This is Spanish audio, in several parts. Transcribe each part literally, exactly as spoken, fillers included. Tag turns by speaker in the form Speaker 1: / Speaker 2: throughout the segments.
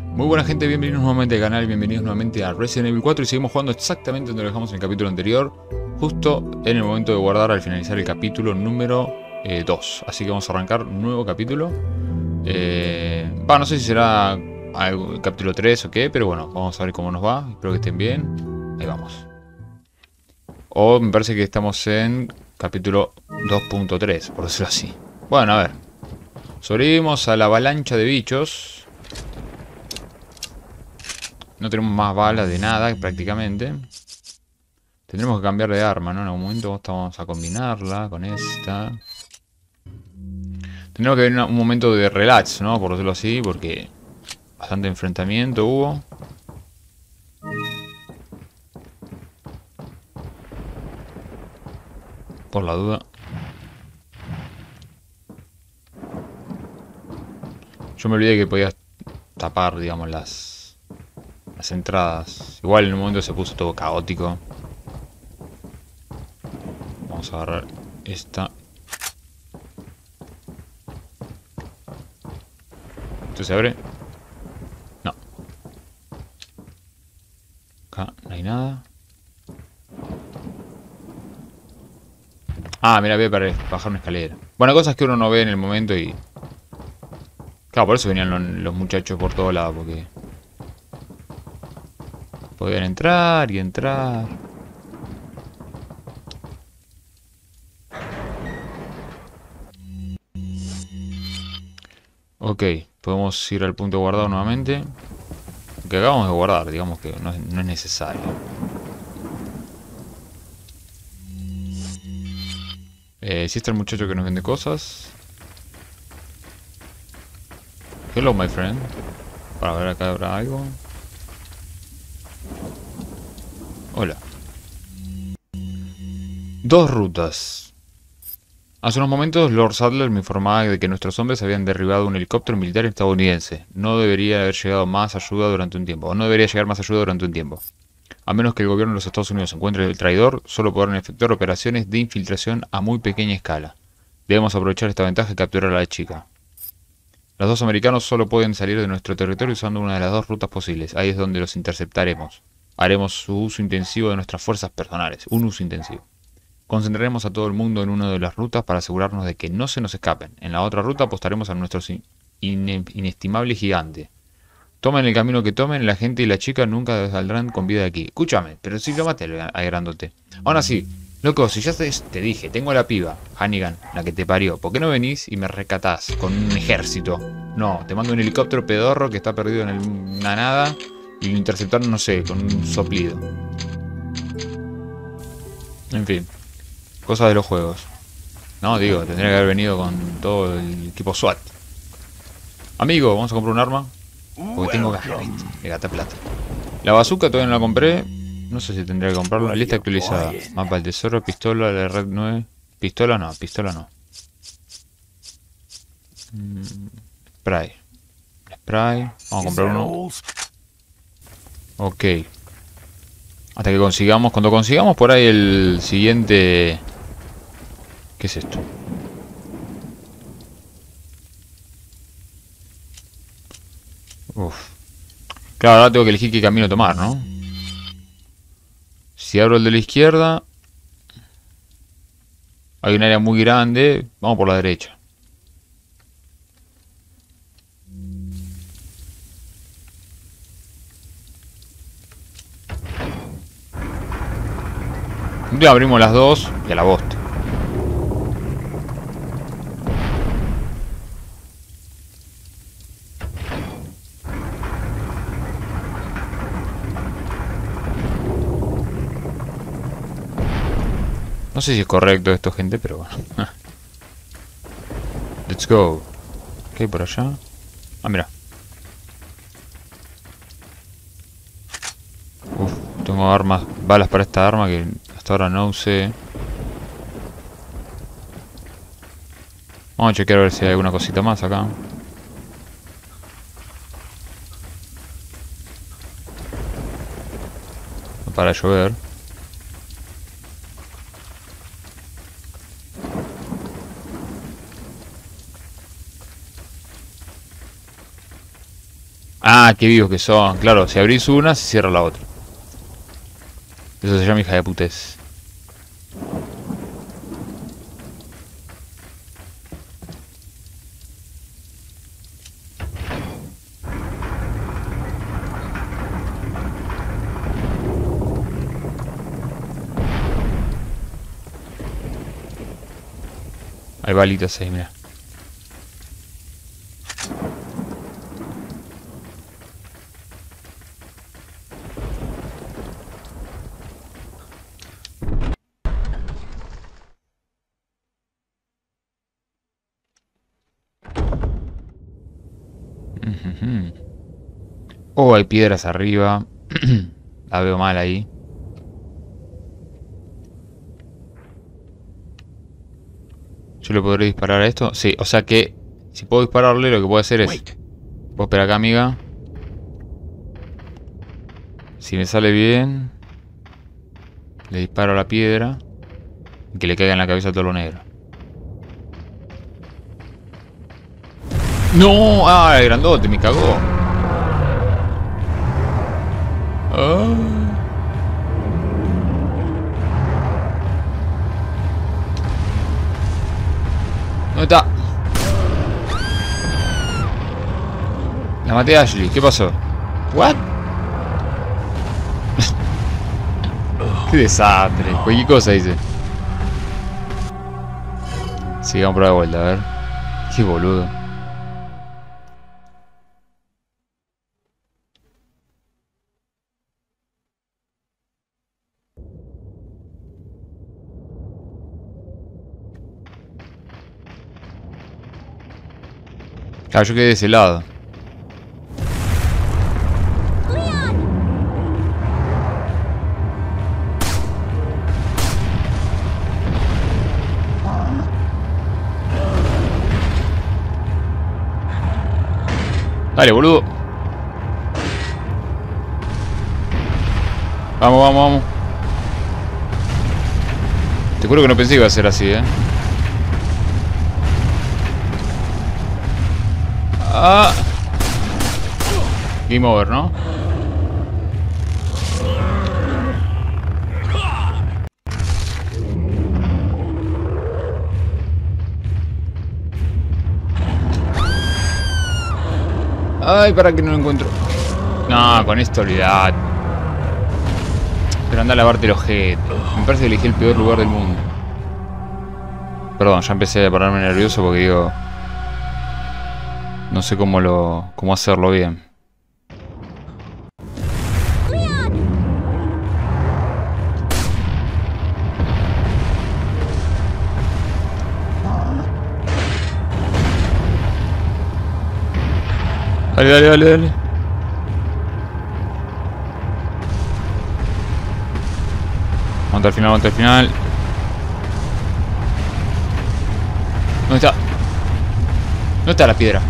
Speaker 1: Muy buena gente, bienvenidos nuevamente al canal, bienvenidos nuevamente a Resident Evil cuatro y seguimos jugando exactamente donde lo dejamos en el capítulo anterior, justo en el momento de guardar al finalizar el capítulo número eh, dos. Así que vamos a arrancar un nuevo capítulo. Eh, va, no sé si será algo, el capítulo tres o qué, pero bueno, vamos a ver cómo nos va. Espero que estén bien. Ahí vamos. O me parece que estamos en capítulo dos punto tres, por decirlo así. Bueno, a ver. Sobrevivimos a la avalancha de bichos. No tenemos más balas de nada, prácticamente. Tendremos que cambiar de arma, ¿no? En algún momento vamos a combinarla con esta. Tendremos que ver un momento de relax, ¿no? Por decirlo así, porque bastante enfrentamiento hubo. Por la duda. Yo me olvidé que podías tapar, digamos, las, las entradas. Igual en un momento se puso todo caótico. Vamos a agarrar esta. ¿Esto se abre? No. Acá no hay nada. Ah, mira, ve para bajar una escalera. Bueno, cosas que uno no ve en el momento y... Claro, por eso venían los, los muchachos por todos lados, porque... podían entrar y entrar. Ok, podemos ir al punto guardado nuevamente. Que acabamos de guardar, digamos que no es, no es necesario. Eh, si está el muchacho que nos vende cosas. Hello, my friend. Para ver acá habrá algo. Hola. Dos rutas. Hace unos momentos Lord Sadler me informaba de que nuestros hombres habían derribado un helicóptero militar estadounidense. No debería haber llegado más ayuda durante un tiempo. O no debería llegar más ayuda durante un tiempo. A menos que el gobierno de los Estados Unidos encuentre el traidor, solo podrán efectuar operaciones de infiltración a muy pequeña escala. Debemos aprovechar esta ventaja y capturar a la chica. Los dos americanos solo pueden salir de nuestro territorio usando una de las dos rutas posibles. Ahí es donde los interceptaremos. Haremos su uso intensivo de nuestras fuerzas personales. Un uso intensivo. Concentraremos a todo el mundo en una de las rutas para asegurarnos de que no se nos escapen. En la otra ruta apostaremos a nuestro in inestimable gigante. Tomen el camino que tomen, la gente y la chica nunca saldrán con vida de aquí. Escúchame, pero si lo maté a grandote. Aún así, loco, si ya te, te dije, tengo a la piba, Hannigan, la que te parió. ¿Por qué no venís y me rescatás con un ejército? No, te mando un helicóptero pedorro que está perdido en el, la nada y lo interceptaron, no sé, con un soplido. En fin. Cosas de los juegos. No, digo, tendría que haber venido con todo el equipo SWAT. Amigo, vamos a comprar un arma. Porque tengo ganas, ¿viste? De gata plata. La bazooka todavía no la compré. No sé si tendría que comprarla. Lista actualizada. Mapa del tesoro, pistola, la red nueve. Pistola no, pistola no. Mm, spray. Spray. Vamos a comprar uno. Ok. Hasta que consigamos. Cuando consigamos por ahí el siguiente... ¿Qué es esto? Uf. Claro, ahora tengo que elegir qué camino tomar, ¿no? Si abro el de la izquierda... hay un área muy grande. Vamos por la derecha. Un día abrimos las dos y a la bosta. No sé si es correcto esto, gente, pero bueno. Let's go. ¿Qué hay por allá? Ah, mira. Uf, tengo armas, balas para esta arma que hasta ahora no usé. Vamos a chequear a ver si hay alguna cosita más acá. No para de llover. Ah, qué vivos que son. Claro, si abrís una, se cierra la otra. Eso se llama hija de putes. Hay balitas ahí, mira. Oh, hay piedras arriba. La veo mal ahí. ¿Yo le podré disparar a esto? Sí, o sea que si puedo dispararle, lo que puedo hacer es... Puedo esperar acá, amiga. Si me sale bien, le disparo a la piedra y que le caiga en la cabeza todo lo negro. ¡No! ¡Ah, el grandote! Me cagó. Ah. ¿Dónde está? La maté a Ashley. ¿Qué pasó? ¿What? Qué desastre. Cualquier cosa dice. Sigamos por la vuelta, a ver. Qué boludo. Claro, yo quedé de ese lado. Dale, boludo. Vamos, vamos, vamos. Te juro que no pensé que iba a ser así, eh. Ah. Game over, ¿no? Ay, para que no lo encuentro. No, con esto olvidad. Pero anda a lavarte el ojete. Me parece que elegí el peor lugar del mundo. Perdón, ya empecé a ponerme nervioso porque digo... No sé cómo lo... cómo hacerlo bien. Dale, dale, dale, dale. Aguanta al final, aguanta al final. ¿Dónde está? ¿Dónde está la piedra?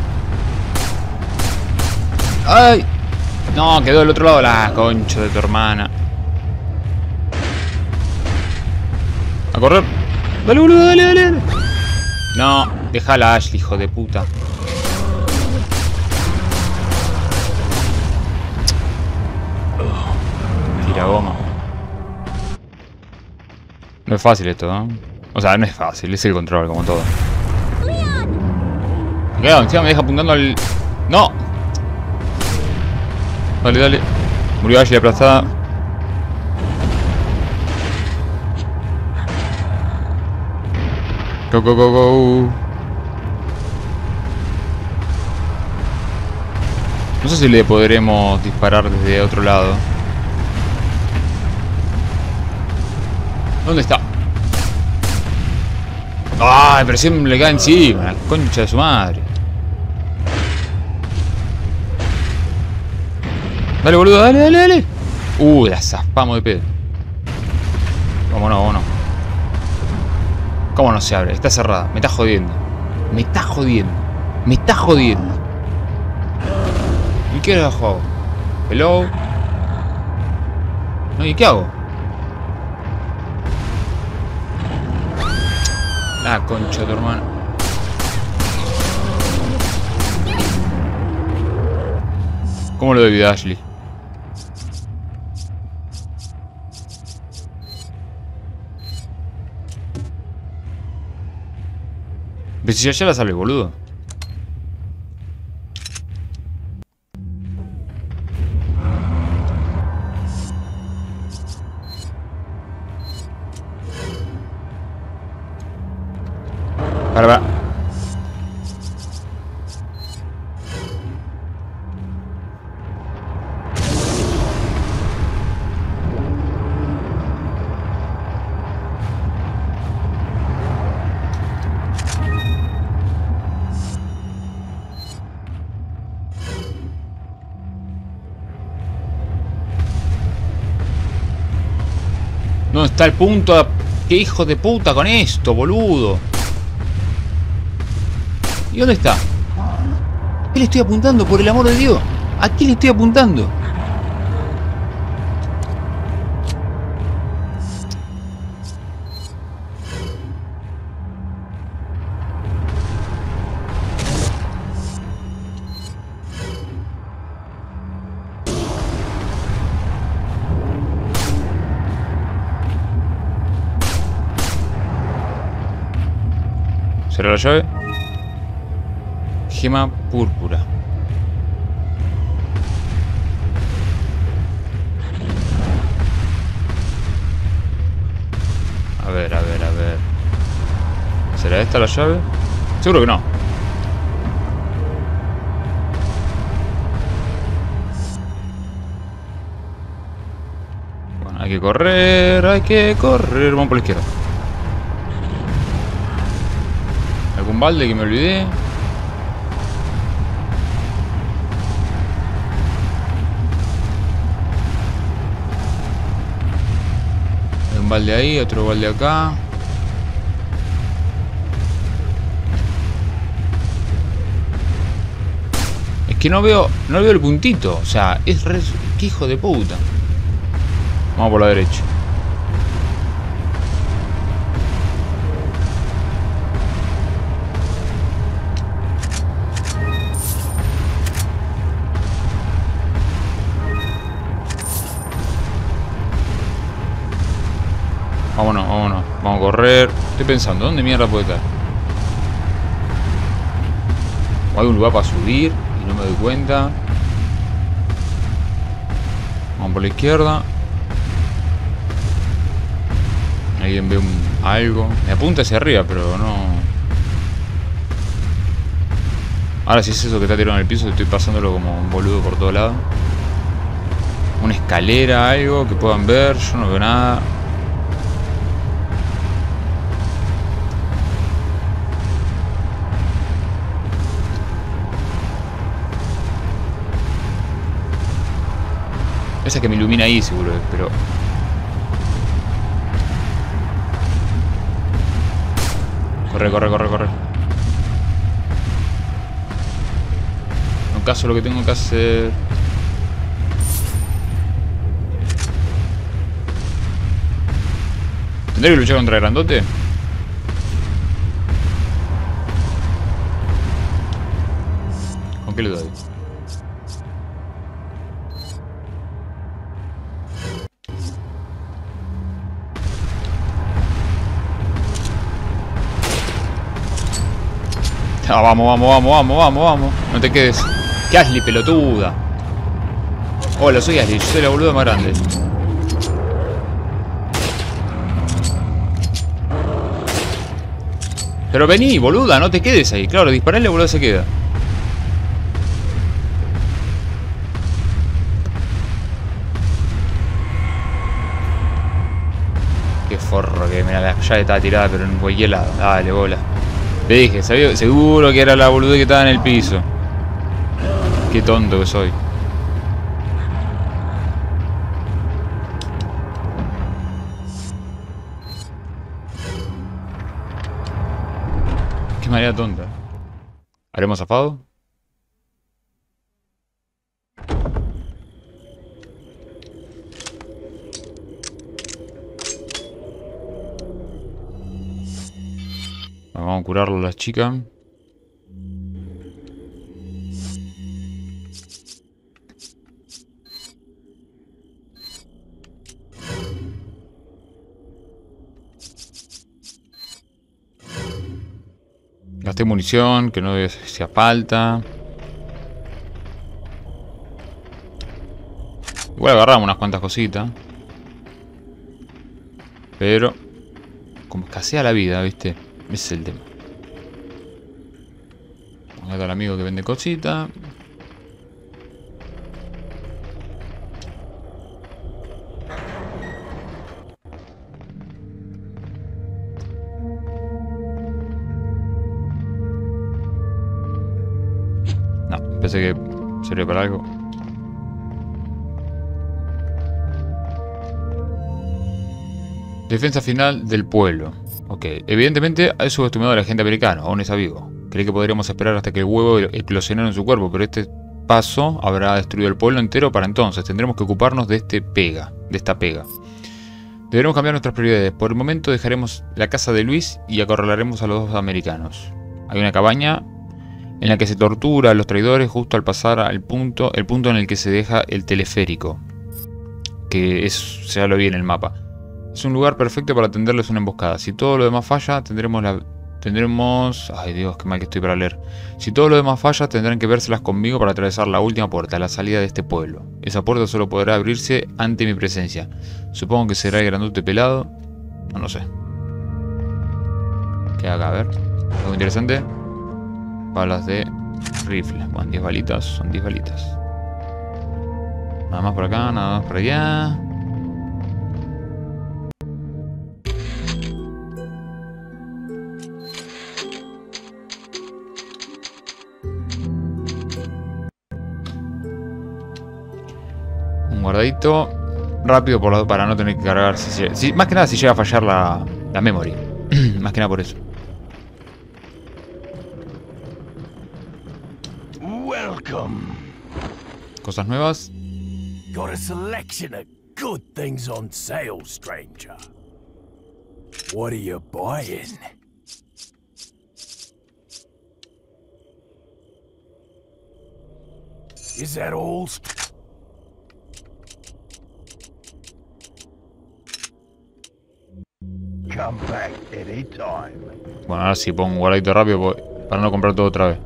Speaker 1: ¡Ay! No, quedó del otro lado. La concha de tu hermana. A correr. Dale, boludo, dale, dale, dale. No, déjala, Ashley, hijo de puta. Tira goma. No es fácil esto, ¿eh? O sea, no es fácil, es el control, como todo. Claro, encima me deja apuntando al... ¡No! Dale, dale. Murió Ashley aplastada. Go, go, go, go. No sé si le podremos disparar desde otro lado. ¿Dónde está? ¡Ay, pero siempre le cae encima! La concha de su madre. Dale, boludo, dale, dale, dale. Uh, la zaspamos de pedo. Vámonos, vámonos. ¿Cómo no se abre? Está cerrada. Me está jodiendo. Me está jodiendo. Me está jodiendo. ¿Y qué hago? Hello. No, ¿y qué hago? La concha de tu hermano. ¿Cómo lo debí, Ashley? Pero si ya la sale, boludo. Para, para. ¿Dónde está el punto? ¿Qué hijo de puta con esto, boludo? ¿Y dónde está? ¿A qué le estoy apuntando, por el amor de Dios? ¿A qué le estoy apuntando? ¿Será la llave? Gema púrpura. A ver, a ver, a ver. ¿Será esta la llave? Seguro que no. Bueno, hay que correr, hay que correr. Vamos por la izquierda. ¿Algún balde que me olvidé? Un balde ahí, otro balde acá. Es que no veo, no veo el puntito. O sea, es re... ¡Qué hijo de puta! Vamos por la derecha. Vámonos, vámonos. Vamos a correr. Estoy pensando, ¿dónde mierda puede estar? O hay un lugar para subir y no me doy cuenta. Vamos por la izquierda. Alguien ve un, algo. Me apunta hacia arriba, pero no. Ahora si es eso que está tirado en el piso, estoy pasándolo como un boludo por todo lado. Una escalera, algo que puedan ver. Yo no veo nada. Esa que me ilumina ahí seguro, pero... Corre, corre, corre, corre. No caso lo que tengo que hacer. ¿Tendré que luchar contra el grandote? ¿Con qué le doy? Ah, vamos, vamos, vamos, vamos, vamos, vamos. No te quedes. ¿Qué Ashley, pelotuda? Hola, soy Ashley, yo soy la boluda más grande. Pero vení, boluda, no te quedes ahí. Claro, disparale y la boluda se queda. Qué forro que mira, la llave estaba tirada, pero en cualquier lado. Dale, bola. Te dije, sabía, seguro que era la boluda que estaba en el piso. Qué tonto que soy. Qué manera tonta. ¿Haremos zafado? Vamos a curarlo a las chicas. Gasté munición, que no hacía falta. Igual agarramos unas cuantas cositas. Pero como escasea la vida, ¿viste? Ese es el tema. Acá está el amigo que vende cositas. No, pensé que servía para algo. Defensa final del pueblo. Ok, evidentemente ha subestimado a la gente americana, aún está vivo. Creí que podríamos esperar hasta que el huevo eclosionara en su cuerpo, pero este paso habrá destruido el pueblo entero para entonces. Tendremos que ocuparnos de este pega, de esta pega. Deberemos cambiar nuestras prioridades. Por el momento dejaremos la casa de Luis y acorralaremos a los dos americanos. Hay una cabaña en la que se tortura a los traidores justo al pasar al punto, el punto en el que se deja el teleférico. Que es, ya lo vi en el mapa. Es un lugar perfecto para tenderles una emboscada. Si todo lo demás falla, tendremos la... Tendremos... Ay Dios, qué mal que estoy para leer. Si todo lo demás falla, tendrán que vérselas conmigo para atravesar la última puerta, la salida de este pueblo. Esa puerta solo podrá abrirse ante mi presencia. Supongo que será el grandote pelado. No, no sé. ¿Qué haga? A ver. Algo interesante. Balas de rifle. Bueno, diez balitas. Son diez balitas. Nada más por acá, nada más por allá. Un guardadito rápido por la, para no tener que cargar. Si, si, más que nada si llega a fallar la, la memory. Más que nada por eso.
Speaker 2: Welcome.
Speaker 1: Cosas nuevas.
Speaker 2: Got a selection of good things on sale, stranger. What are you buying? Is that all? Come back anytime.
Speaker 1: Bueno, ahora sí pongo un guardadito rápido para no comprar todo otra vez.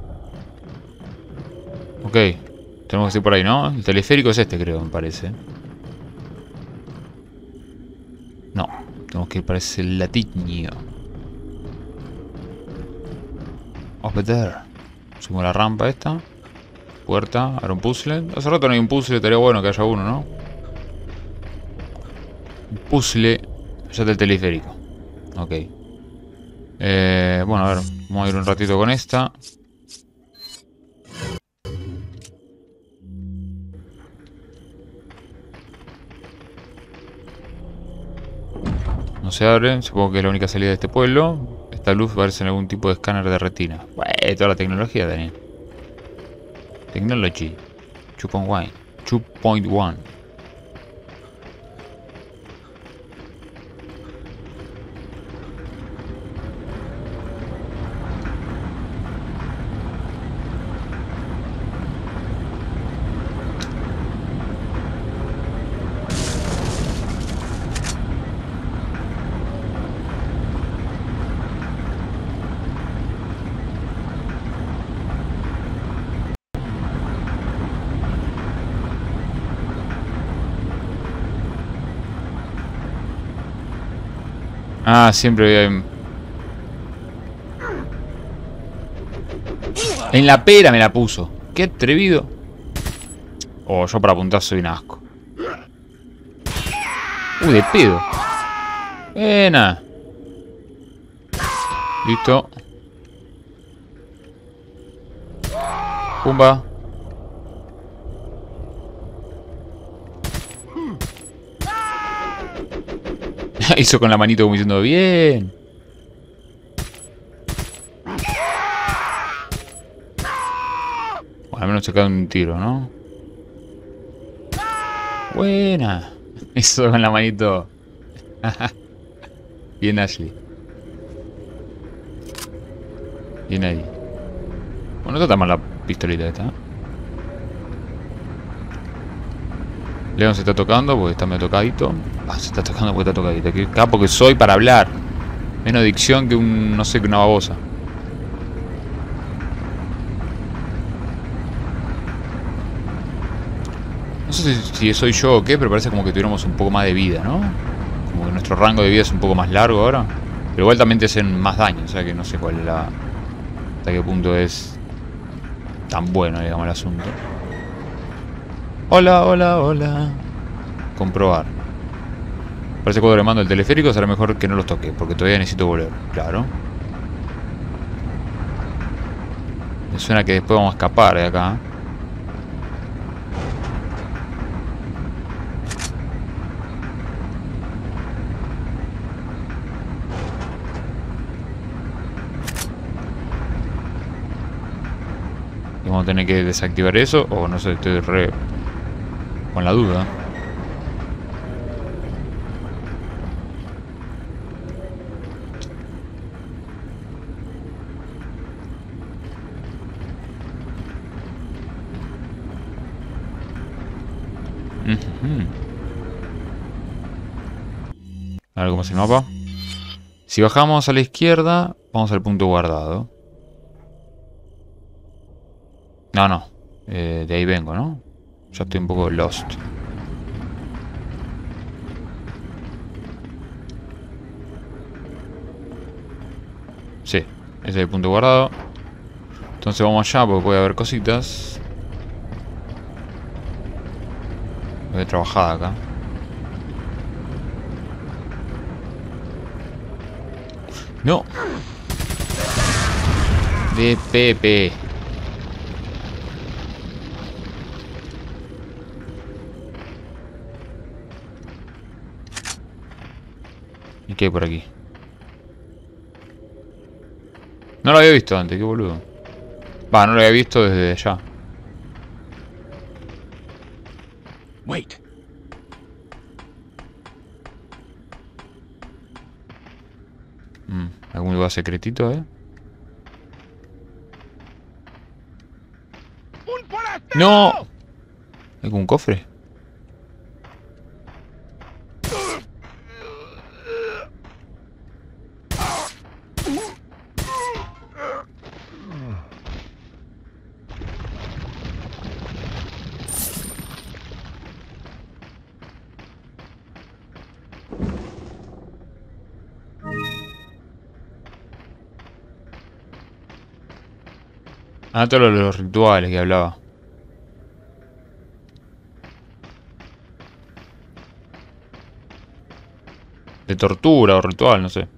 Speaker 1: Ok, tenemos que ir por ahí, ¿no? El teleférico es este, creo, me parece. No, tenemos que ir para ese latiño. Over there. Subimos la rampa esta. Puerta, ahora un puzzle. Hace rato no hay un puzzle, estaría bueno que haya uno, ¿no? Un puzzle ya del teleférico. Ok. Eh, bueno, a ver, vamos a ir un ratito con esta. No se abre, supongo que es la única salida de este pueblo. Esta luz parece en algún tipo de escáner de retina. Bueno, toda la tecnología, Daniel. Technology. dos punto uno. dos punto uno. Ah, siempre en... en la pera me la puso. Qué atrevido. Oh, yo para apuntar soy un asco. Uy, de pedo. Buena. Listo. Pumba. Hizo con la manito como diciendo bien. Bueno, al menos se cae un tiro, ¿no? Buena. Hizo con la manito. Bien, Ashley. Bien ahí. Bueno, no está mal la pistolita esta, ¿eh? Leon se está tocando porque está medio tocadito. Ah, se está tocando porque está tocadito. Qué capo que soy para hablar. Menos dicción que un... no sé, que una babosa. No sé si, si soy yo o qué, pero parece como que tuviéramos un poco más de vida, ¿no? Como que nuestro rango de vida es un poco más largo ahora. Pero igual también te hacen más daño, o sea que no sé cuál es la... hasta qué punto es tan bueno, digamos, el asunto. Hola, hola, hola. Comprobar. Parece cuando le mando el teleférico será mejor que no los toque, porque todavía necesito volver. Claro. Me suena que después vamos a escapar de acá. Y vamos a tener que desactivar eso, o no sé, estoy re... con la duda. Uh-huh. A ver cómo es el mapa. Si bajamos a la izquierda, vamos al punto guardado. No, no. Eh, de ahí vengo, ¿no? Ya estoy un poco lost. Sí, ese es el punto guardado. Entonces vamos allá porque puede haber cositas. Voy a trabajar acá. No. De Pepe. ¿Y qué hay por aquí? No lo había visto antes, qué boludo. Va, no lo había visto desde allá.
Speaker 2: Wait.
Speaker 1: Mm, algún lugar secretito, ¿eh? ¡No! ¿Hay un cofre? Ah, todos los rituales que hablaba. De tortura o ritual, no sé.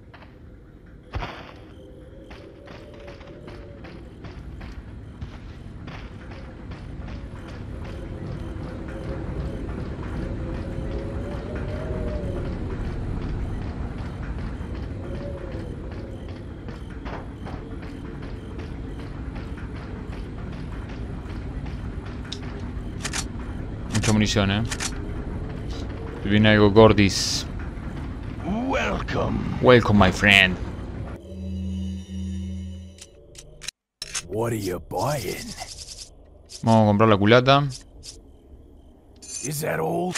Speaker 1: Mucha munición, eh. Viene algo gordis.
Speaker 2: Welcome.
Speaker 1: Welcome, my friend.
Speaker 2: What are you buying?
Speaker 1: Vamos a comprar la culata.
Speaker 2: Is that all?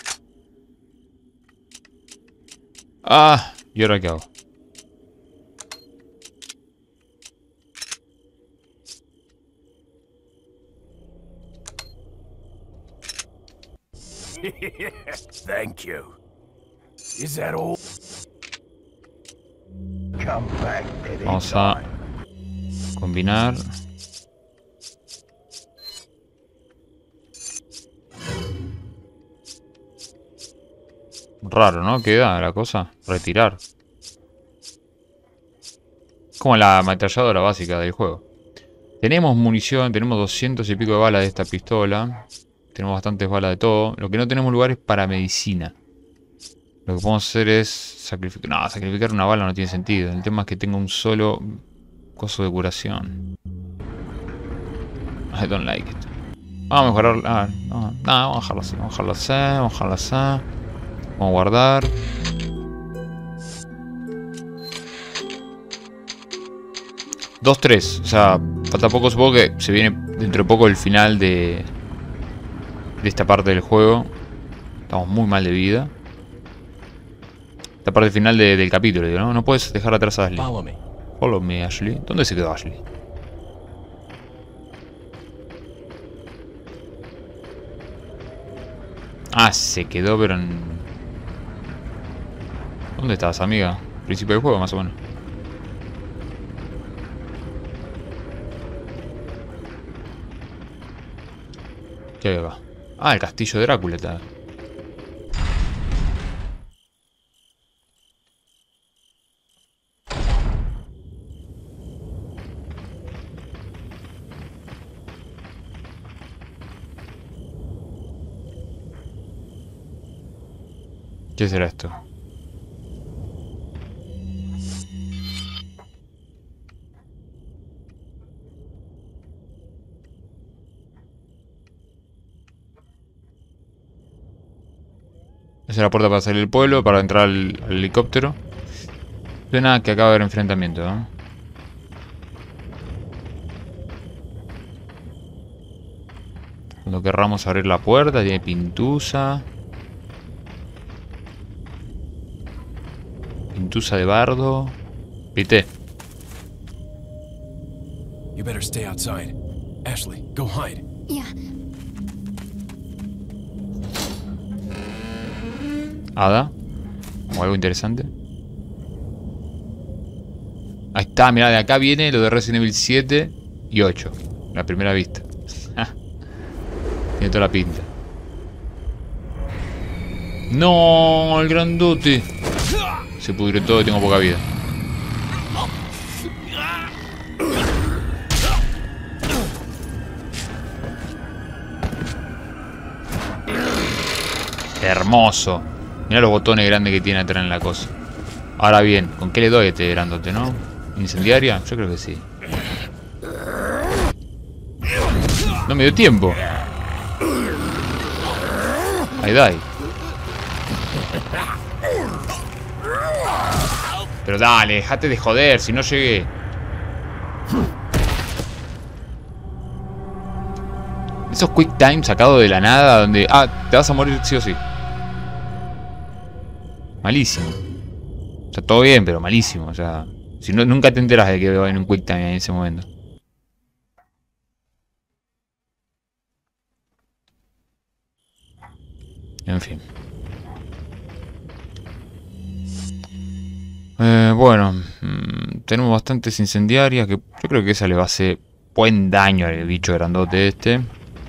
Speaker 1: Ah, ¿y ahora qué hago?
Speaker 2: Thank you. Is that all? Come back anytime.
Speaker 1: Vamos a combinar. Raro, ¿no? Queda la cosa. Retirar. Como la ametralladora básica del juego. Tenemos munición, tenemos doscientos y pico de balas de esta pistola. Tenemos bastantes balas de todo. Lo que no tenemos lugar es para medicina. Lo que podemos hacer es sacrificar... No, sacrificar una bala no tiene sentido. El tema es que tengo un solo coso de curación. I don't like it. Vamos a mejorar... Ah, no, no, vamos a dejarlo así. Vamos a dejarlo así. Vamos a dejarlo así. Vamos a guardar. dos tres. O sea, falta poco. Supongo que se viene dentro de poco el final de... de esta parte del juego. Estamos muy mal de vida. Esta parte final de, del capítulo, digo, ¿no? No puedes dejar atrás a Ashley.
Speaker 2: Follow me.
Speaker 1: Follow me, Ashley. ¿Dónde se quedó Ashley? Ah, se quedó, pero en... ¿Dónde estás, amiga? Principio del juego, más o menos. ¿Qué hay acá? Ah, el castillo de Drácula está. ¿Qué será esto? Esa es la puerta para salir del pueblo, para entrar al, al helicóptero. Suena que acaba de haber enfrentamiento, ¿no? Cuando querramos abrir la puerta, tiene pintusa. Pintusa de bardo. Pité.
Speaker 2: You better stay outside. Ashley, go hide.
Speaker 3: Yeah.
Speaker 1: Hada. O algo interesante. Ahí está, mirá, de acá viene lo de Resident Evil siete y ocho. La primera vista. Tiene toda la pinta. No, el grandote. Se pudrió todo y tengo poca vida. Hermoso. Mirá los botones grandes que tiene atrás en la cosa. Ahora bien, ¿con qué le doy a este grandote, no? ¿Incendiaria? Yo creo que sí. No me dio tiempo. Ahí da. Pero dale, dejate de joder, si no llegué. Esos quick time sacados de la nada donde... Ah, te vas a morir sí o sí. Malísimo. O sea, todo bien, pero malísimo. O sea, si no, nunca te enteras de que va a haber un quick time en ese momento. En fin. Eh, bueno, mmm, tenemos bastantes incendiarias que yo creo que esa le va a hacer buen daño al bicho grandote este.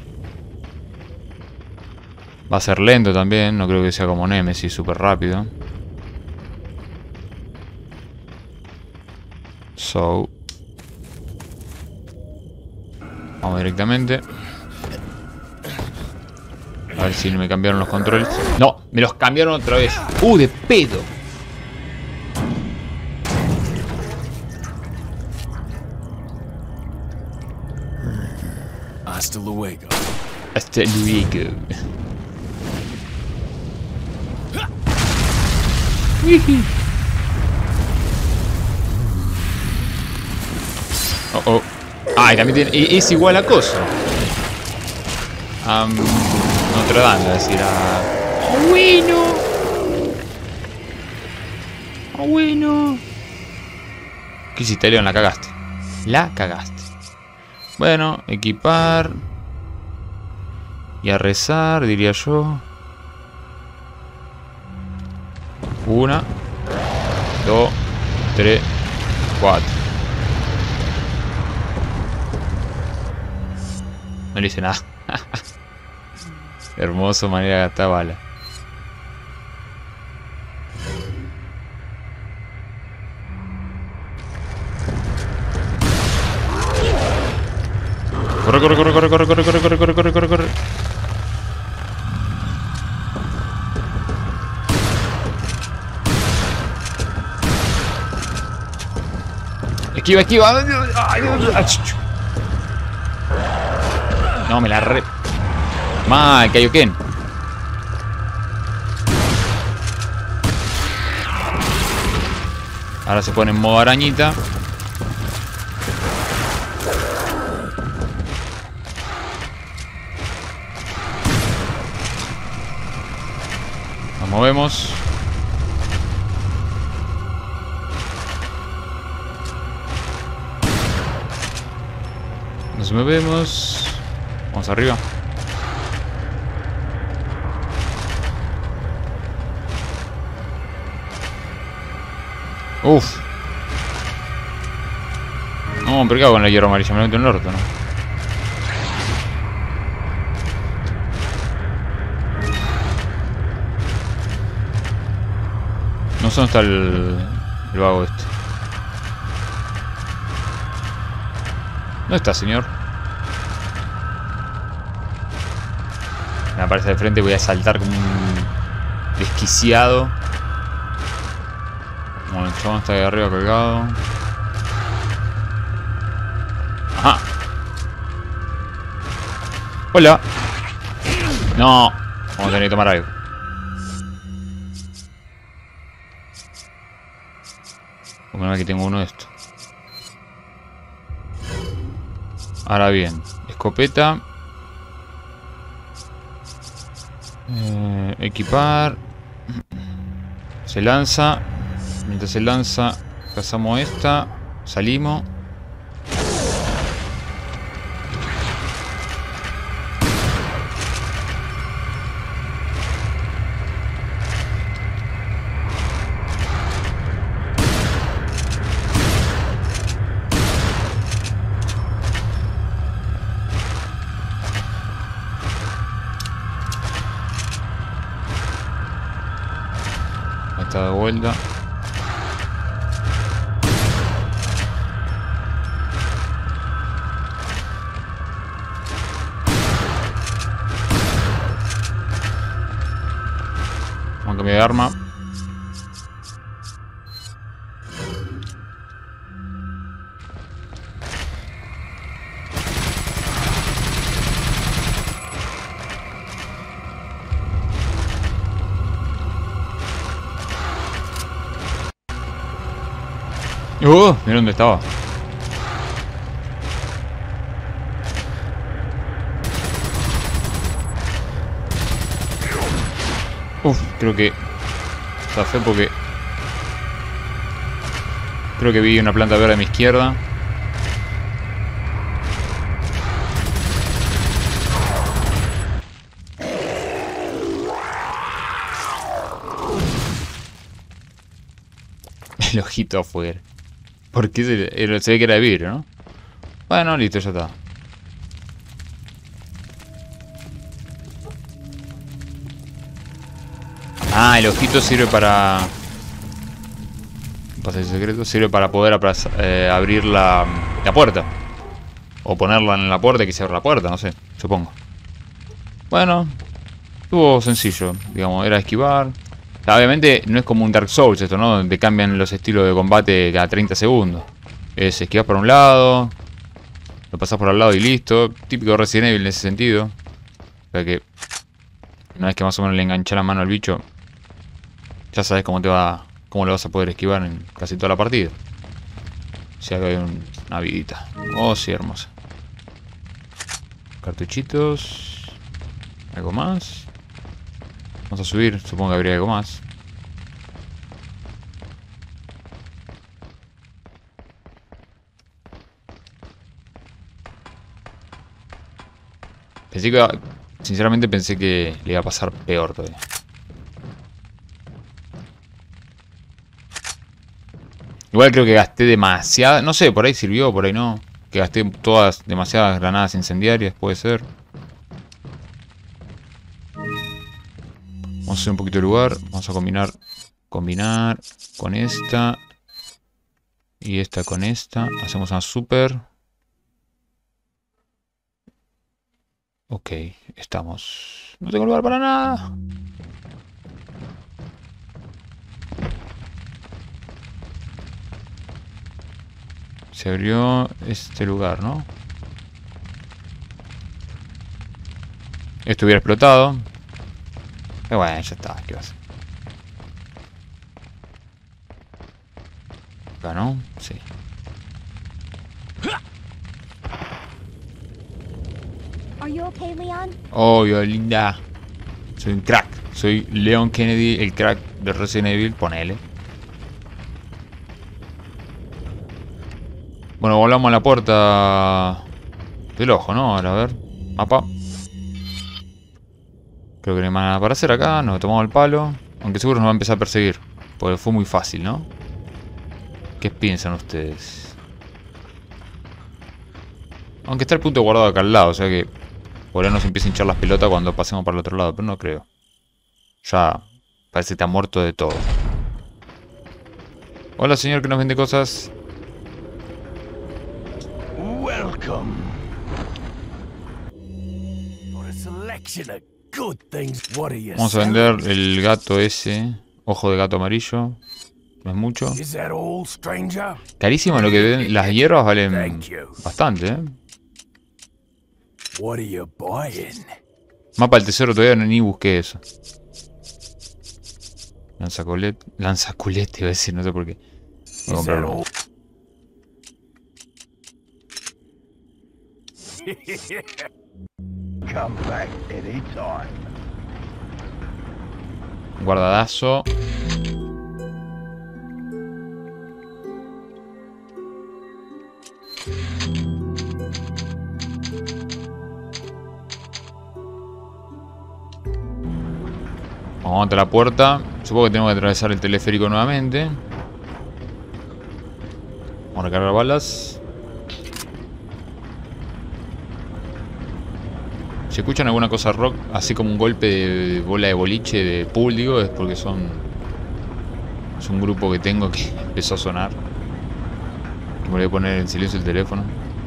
Speaker 1: Va a ser lento también, no creo que sea como Nemesis, súper rápido. So. Vamos directamente. A ver si no me cambiaron los controles. No, me los cambiaron otra vez. Uh, de pedo.
Speaker 2: Hasta luego.
Speaker 1: Hasta luego. Oh, oh. Ah, y también tiene, y es igual a cosa. Um, Notre Dame, es decir, a... ¡Oh, bueno! ¡Oh, bueno! ¿Qué hiciste, Leon? La cagaste. La cagaste. Bueno, equipar. Y a rezar, diría yo. Una, dos, tres, cuatro. No le hice nada. Hermoso manera de gastar bala. Corre, corre, corre, corre, corre, corre, corre, corre, corre, corre, corre, corre. Esquiva, esquiva. Ay, Dios. No, me la re... Mal, Kaioken. Ahora se pone en modo arañita. Nos movemos. Nos movemos. Vamos arriba. Uf. No, pero ¿qué hago con la hierba amarilla? Me lo meto en el orto, ¿no? No sé dónde está el, el vago este. ¿Dónde está, señor? Me aparece de frente y voy a saltar como un desquiciado. Como el chabón está ahí arriba colgado. Ajá. Hola. No. Vamos a tener que tomar algo. Bueno, aquí tengo uno de estos. Ahora bien, escopeta. Eh, equipar. Se lanza. Mientras se lanza, cazamos esta. Salimos. Está de vuelta. Vamos a cambiar de arma. Uh, mira dónde estaba. Uf, creo que zafé porque creo que vi una planta verde a mi izquierda. El ojito afuera. ¿Por qué se, se ve que era de vidrio, no? Bueno, listo, ya está. Ah, el ojito sirve para... Pasaje secreto. Sirve para poder eh, abrir la, la puerta. O ponerla en la puerta y que se abra la puerta, no sé, supongo. Bueno, estuvo sencillo, digamos, era esquivar. O sea, obviamente no es como un Dark Souls esto, ¿no? Donde cambian los estilos de combate cada treinta segundos. Es esquivar por un lado, lo pasas por al lado y listo. Típico Resident Evil en ese sentido. O sea que una vez que más o menos le enganchas la mano al bicho, ya sabes cómo te va, cómo lo vas a poder esquivar en casi toda la partida. Si hay un, una vidita. Oh, sí, hermosa. Cartuchitos. ¿Algo más? Vamos a subir, supongo que habría algo más. Pensé que... Sinceramente pensé que le iba a pasar peor todavía. Igual creo que gasté demasiada... No sé, por ahí sirvió, por ahí no. Que gasté todas demasiadas granadas incendiarias, puede ser. Vamos a hacer un poquito de lugar. Vamos a combinar... Combinar con esta. Y esta con esta. Hacemos una super. Ok, estamos... No tengo lugar para nada. Se abrió este lugar, ¿no? Esto hubiera explotado. Pero bueno, ya está, ¿qué va a hacer? Acá, ¿no? Sí.
Speaker 3: Are you okay, Leon?
Speaker 1: Obvio, linda. Soy un crack. Soy Leon Kennedy, el crack de Resident Evil. Ponele. Bueno, volvamos a la puerta del ojo, ¿no? Ahora, a ver. Mapa. Creo que no hay más nada para hacer acá. Nos tomamos el palo. Aunque seguro nos va a empezar a perseguir. Porque fue muy fácil, ¿no? ¿Qué piensan ustedes? Aunque está el punto guardado acá al lado, o sea que por ahí nos empieza a hinchar las pelotas cuando pasemos para el otro lado, pero no creo. Ya parece que está muerto de todo. Hola, señor que nos vende cosas.
Speaker 2: Welcome. For a selection of good things. What are you
Speaker 1: Vamos a vender el gato ese. Ojo de gato amarillo. No es mucho.
Speaker 2: Is that all, stranger?
Speaker 1: Carísimo lo que ven. Las hierbas valen
Speaker 2: Thank you.
Speaker 1: bastante, ¿eh?
Speaker 2: What are you buying?
Speaker 1: Mapa del tesoro, todavía no ni busqué eso. Lanzacolete. Lanzaculete, iba a decir, no sé por qué. Voy a
Speaker 2: Is that
Speaker 1: comprarlo.
Speaker 2: all? Come back anytime.
Speaker 1: Guardadazo. Vamos a la puerta. Supongo que tengo que atravesar el teleférico nuevamente. Vamos a recargar balas. Si escuchan alguna cosa rock, así como un golpe de bola de boliche, de pool, digo, es porque son... Es un grupo que tengo que empezó a sonar. Que me voy a poner en silencio el teléfono.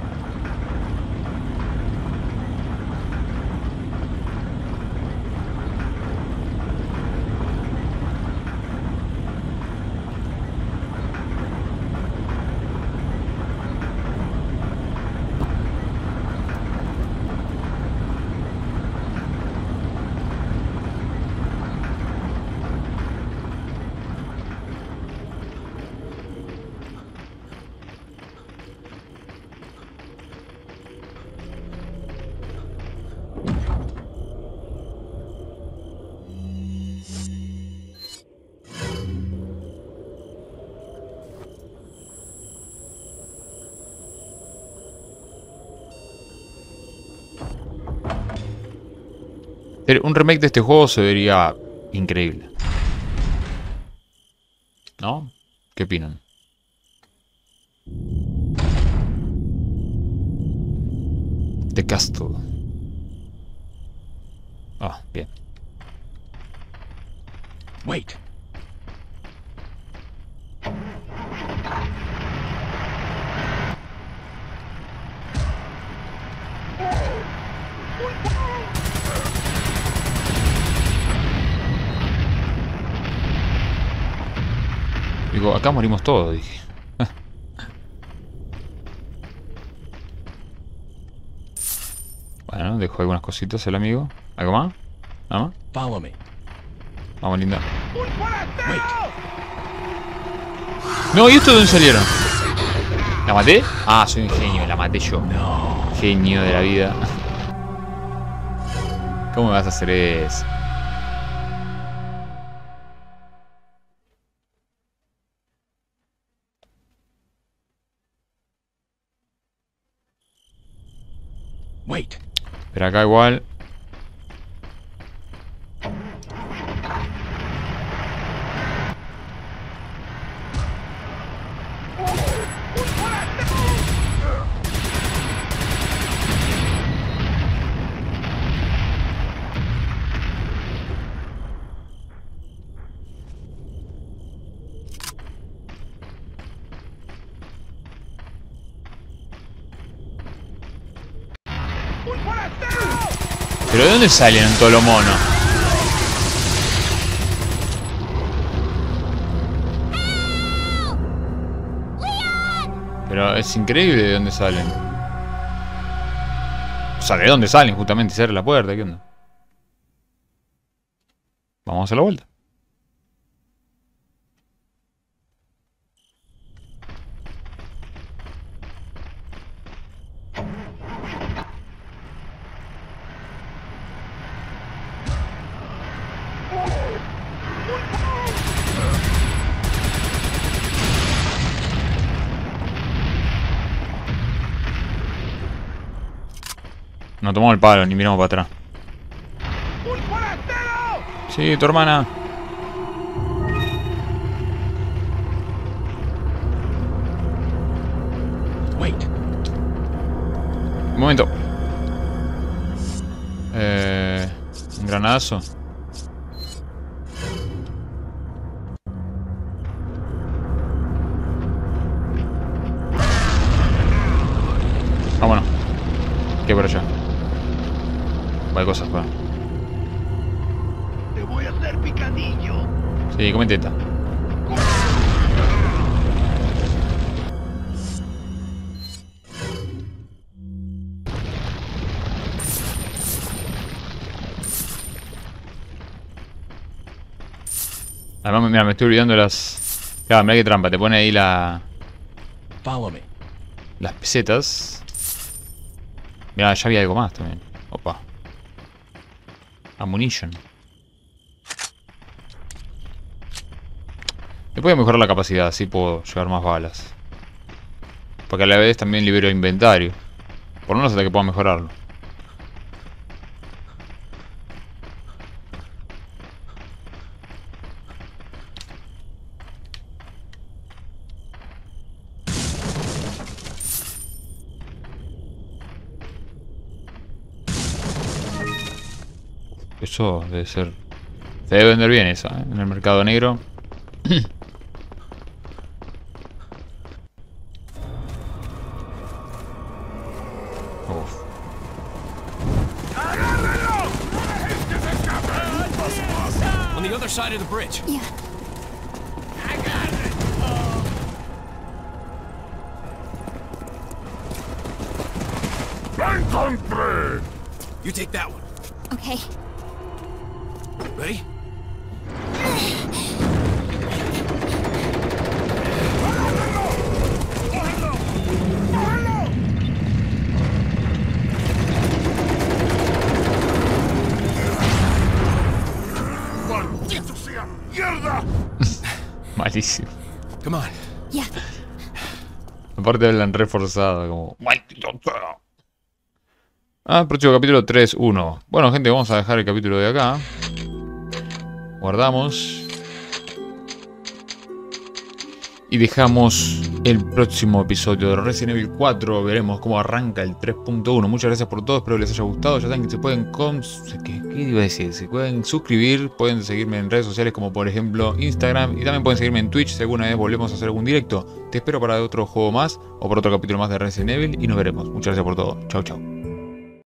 Speaker 1: Pero un remake de este juego se vería increíble. ¿No? ¿Qué opinan? The Castle. Ah, bien.
Speaker 2: Wait.
Speaker 1: Digo, acá morimos todos, dije. Bueno, dejó algunas cositas el amigo. ¿Algo más? ¿Nada más?
Speaker 2: Follow me.
Speaker 1: Vamos, linda. No, ¿y esto de dónde salieron? ¿La maté? Ah, soy un genio, la maté yo. Genio de la vida. ¿Cómo me vas a hacer eso?
Speaker 2: Wait.
Speaker 1: Pero acá igual. ¿Pero de dónde salen todos los monos? Pero es increíble de dónde salen. O sea, ¿de dónde salen? Justamente cerrar la puerta, ¿qué onda? Vamos a hacer la vuelta. No tomamos el palo, ni miramos para atrás. Sí, tu hermana. Un momento. Eh, un granazo. Vámonos. ¿Qué por allá? Hay cosas para.
Speaker 4: Te voy a hacer picadillo.
Speaker 1: Sí, como intenta. Además, mira, me estoy olvidando las... Claro, mira qué trampa, te pone ahí la...
Speaker 2: Follow me.
Speaker 1: las pesetas. Mira, ya había algo más también. Opa. Ammunition. Le voy a mejorar la capacidad, así puedo llevar más balas. Porque a la vez también libero inventario. Por lo menos hasta que pueda mejorarlo. Eso debe ser... Se debe vender bien esa, ¿eh? En el mercado negro. Uf.
Speaker 2: On the other side of the bridge.
Speaker 3: Yeah.
Speaker 2: You take that one.
Speaker 3: Okay.
Speaker 2: Ready?
Speaker 4: ¡Maldito sea! ¡Mierda!
Speaker 1: Malísimo.
Speaker 2: Come on.
Speaker 3: Yeah.
Speaker 1: Aparte hablan reforzado, como... ¡Maldito sea! Ah, próximo capítulo tres uno. Bueno, gente, vamos a dejar el capítulo de acá. Guardamos. Y dejamos el próximo episodio de Resident Evil cuatro. Veremos cómo arranca el tres punto uno. Muchas gracias por todo, espero que les haya gustado. Ya saben que se pueden... Cons ¿Qué, ¿Qué iba a decir? Se pueden suscribir, pueden seguirme en redes sociales como por ejemplo Instagram. Y también pueden seguirme en Twitch si alguna vez volvemos a hacer algún directo. Te espero para otro juego más o para otro capítulo más de Resident Evil. Y nos veremos. Muchas gracias por todo. Chau, chau.